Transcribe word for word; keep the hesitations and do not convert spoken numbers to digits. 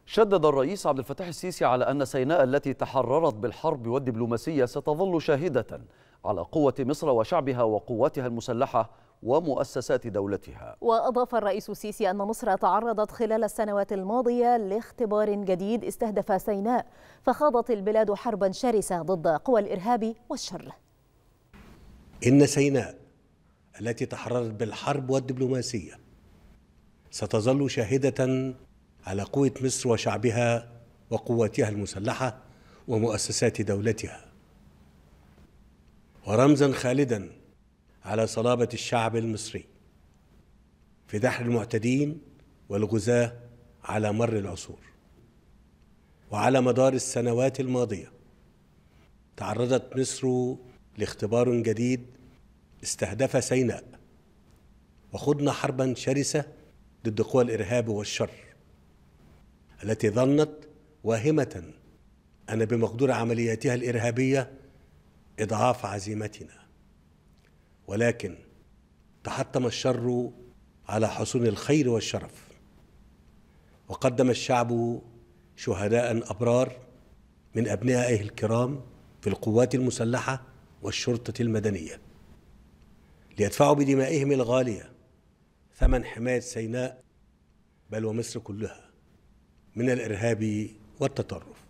شدد الرئيس عبد الفتاح السيسي على أن سيناء التي تحررت بالحرب والدبلوماسية ستظل شاهدة على قوة مصر وشعبها وقواتها المسلحة ومؤسسات دولتها. وأضاف الرئيس السيسي أن مصر تعرضت خلال السنوات الماضية لاختبار جديد استهدف سيناء، فخاضت البلاد حربا شرسة ضد قوى الإرهاب والشر. إن سيناء التي تحررت بالحرب والدبلوماسية ستظل شاهدة على قوة مصر وشعبها وقواتها المسلحة ومؤسسات دولتها، ورمزا خالدا على صلابة الشعب المصري في دحر المعتدين والغزاة على مر العصور. وعلى مدار السنوات الماضية تعرضت مصر لاختبار جديد استهدف سيناء، وخضنا حربا شرسة ضد قوى الإرهاب والشر التي ظنت واهمة أن بمقدور عملياتها الإرهابية إضعاف عزيمتنا، ولكن تحطم الشر على حصون الخير والشرف، وقدم الشعب شهداء أبرار من أبنائه الكرام في القوات المسلحة والشرطة المدنية ليدفعوا بدمائهم الغالية ثمن حماية سيناء بل ومصر كلها من الإرهاب والتطرف.